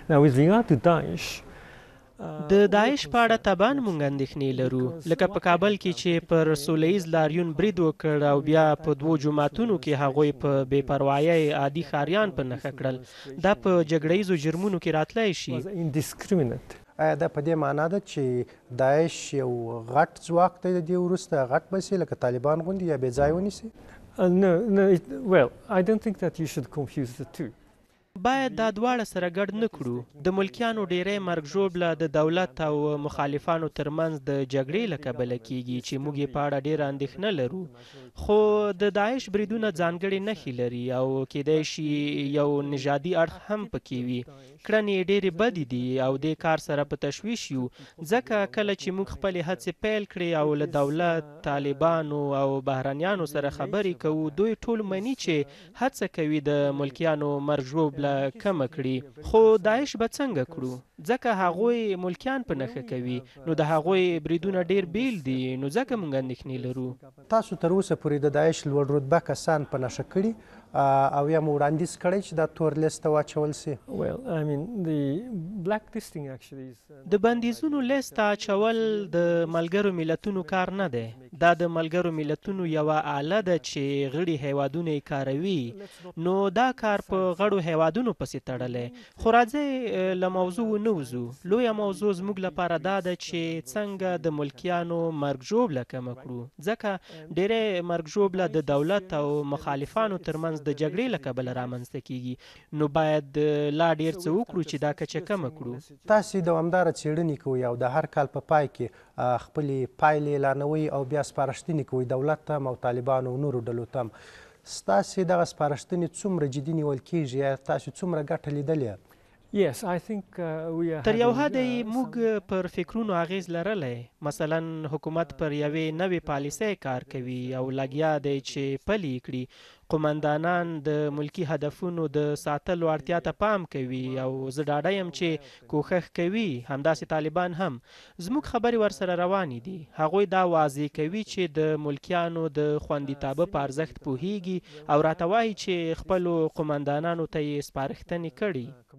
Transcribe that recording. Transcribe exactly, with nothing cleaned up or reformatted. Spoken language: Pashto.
Now, with regard to Daesh, د داعش په اړه طبعا مونږ اندېښنې لرو لکه په کابل کې چې پر سولیز لاریون برید وکړ او بیا په دوو جوماتونو کې هغوی په بې پروایۍ عادي ښاریان په نښه کړل دا په جګړه ییزو جرمونو کې راتلی شي. was indiscriminate. آیا دا په دې معنا ده چې داعش یو غټ ځواک دی د دې وروسته غټ به سي لکه طالبان غوندې یا بې ځای ونیسي؟ Uh, no, no. It, well, I don't think that you should confuse the two. باید دا دواړه سره ګډ نه کړو. د ملکیانو ډیری مرګ ژوبله د دولت او مخالفانو ترمنځ د جګړې له کبله کیږي چې موږ یې په اړه ډیره اندېښنه لرو. خو د داعش بریدونه ځانګړې نښې لري او کیدای شي یو نژادي اړخ هم پکې وي. کړنې ډیرې بدې دي او دې کار سره په تشویش یو ځکه کله چې موږ خپلې هڅې پیل کړې او له دولت، طالبانو او بهرنیانو سره خبرې کوو دوی ټول مني چې هڅه کوي د ملکیانو مرګ ژوبله کمه کړي. خو داعش به څنګه کړو ځکه هغوی ملکیان په نښه کوي نو د هغوی بریدونه ډیر بیل دي نو ځکه موږ اندېښنې لرو. تاسو تر اوسه پورې د داعش لوړ رتبه کسان په نښه کړي او یا مو وړاندیز کړی چې دا تور لیست ته واچول سي؟ Well, I mean, the blacklisting actually is... Uh, د بندیزونو لیست اچول د ملګرو ملتونو کار نه دی. دا د ملګرو ملتونو یوه آله ده چې غړي هیوادونه یې کاروي نو دا کار په غړو هیوادونو پسې تړلی. خو راځئ له موضوع ونه وځو. لویه موضوع زموږ لپاره دا ده چې څنګه د ملکیانو مرګ ژوبله کمه کړو ځکه ډیری مرګ ژوبله د دولت او مخالفانو ترمنځ د جګړې له کبله رامنځته کیږي نو باید لا ډیر څه وکړو چې دا کچه کمه کړو. تاسې دوامداره څېړنې کوئ او د هر کال په پای کې خپلې پایلې اعلانوئ او بیا سپارښتنې کوئ دولت ته هم او طالبانو او نورو ډلو ته هم. ستاسې دغه سپارښتنې څومره جدي نیول کیږي یا تاسو څومره ګټه لیدلې؟ Yes, I think uh, we are تر یو having, حده uh, موږ پر فکرونو اغیز لرلی. مثلا حکومت پر یوې نوې پالیسۍ کار کوي او لګیا دی چې پلي کړي. قمندانان د ملکی هدفونو د ساتلو اړتیا ته پام کوي او زه ډاډه یم چې کوښښ کوي. همداسې طالبان هم. زموږ خبرې ورسره روانې دي. هغوی دا واضح کوي چې د ملکیانو د خوندیتابه په ارزښت پوهیږي او راته وایي چې خپلو قمندانانو ته یې سپارښتنې کړي.